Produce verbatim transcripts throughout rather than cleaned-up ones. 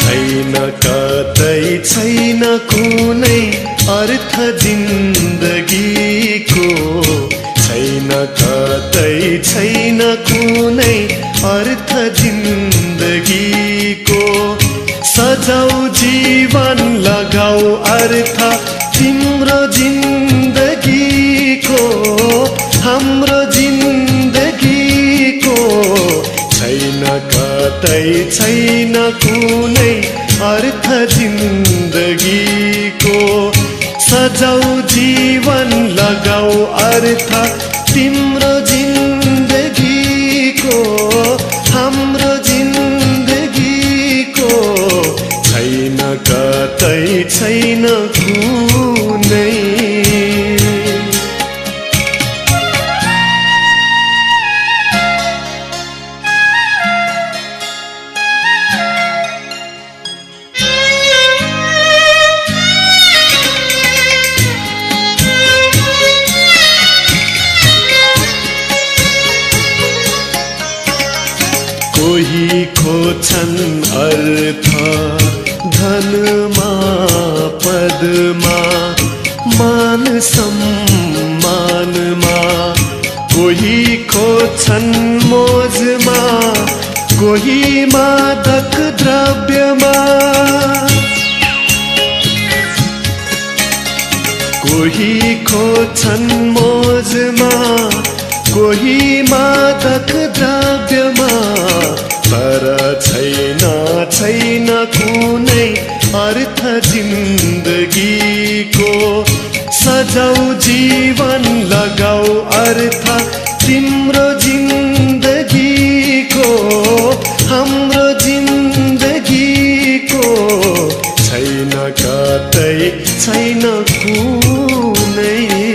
छैन कतै छैन कुनै अर्थ जिन्दगीको, छैन कतै छैन कुनै अर्थ जिन्दगीको। सजाऊ जीवन लगाऊ अर्थ तिम्रो जिन्दगीको, हाम्रो जिन्दगीको। छैन कतै छैन कुनै अर्थ जिन्दगीको। सजाऊ जीवन लगाऊ अर्थ तिम्रो जिन्दगीको, हाम्रो जिन्दगीको। छैन कतै छैन कुनै। कोही खोज्छन् अर्थ धनमा पदमा, मान सम्मानमा। कोही खोज्छन् मोजमा, कोही मादक द्रव्यमा। कोही खोज्छन् मोजमा, कोही मादक द्रव्यमा। तर छैन छैन कुनै अर्थ जिन्दगीको। सजाऊ जीवन लगाऊ अर्थ तिम्रो जिन्दगीको, हाम्रो जिन्दगीको। छैन कतै छैन कुनै।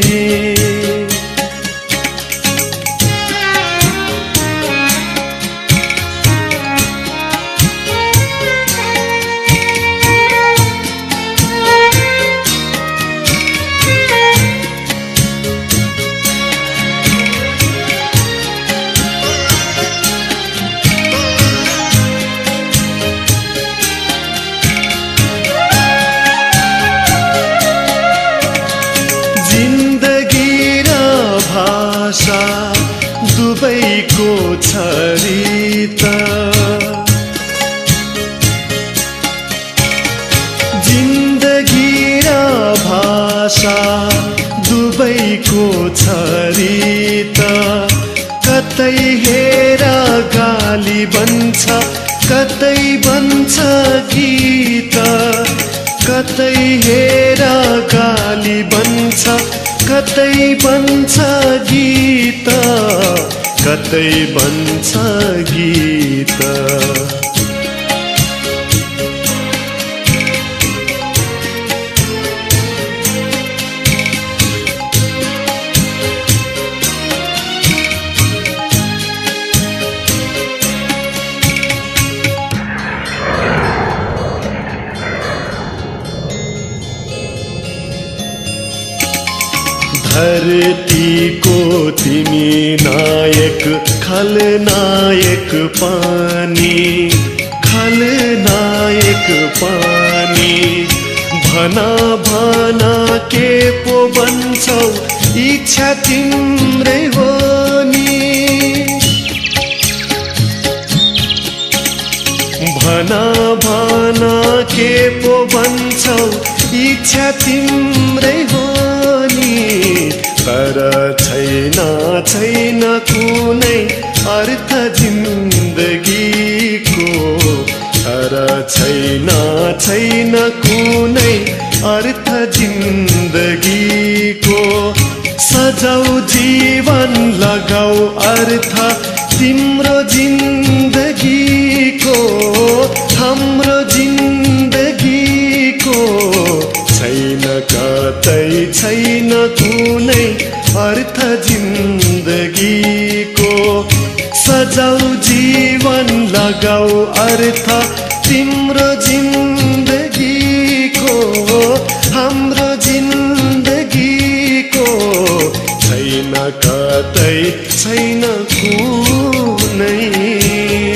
दुबैको छरिता, जिन्दगी र भाषा दुबैको छरिता। कतै हेर गाली बन्छ, कतै बन्छ गीत। कतै हेर गाली बन्छ, कतै बन्छ गीत। कतै बन्छ गीत। धरतीको तिमी नायक, खलनायक पानी, खलनायक पानी। भना भना के पो बन्छौ, इच्छा तिम्रै हो नि। भना भना के पो बन्छौ, इच्छा तिम्रै हो नि। तर छैन छैन कुनै अर्थ जिन्दगीको। तर छैन छैन कुनै अर्थ जिन्दगीको। सजाऊ जीवन लगाऊ अर्थ तिम्रो जिन्दगीको, हाम्रो जिन्दगीको। छैन कतै छैन कुनै अर्थ जिन्दगीको। सजाऊ जीवन लगाऊ अर्थ तिम्रो जिन्दगीको, हाम्रो जिन्दगीको। छैन कतै छैन कुनै।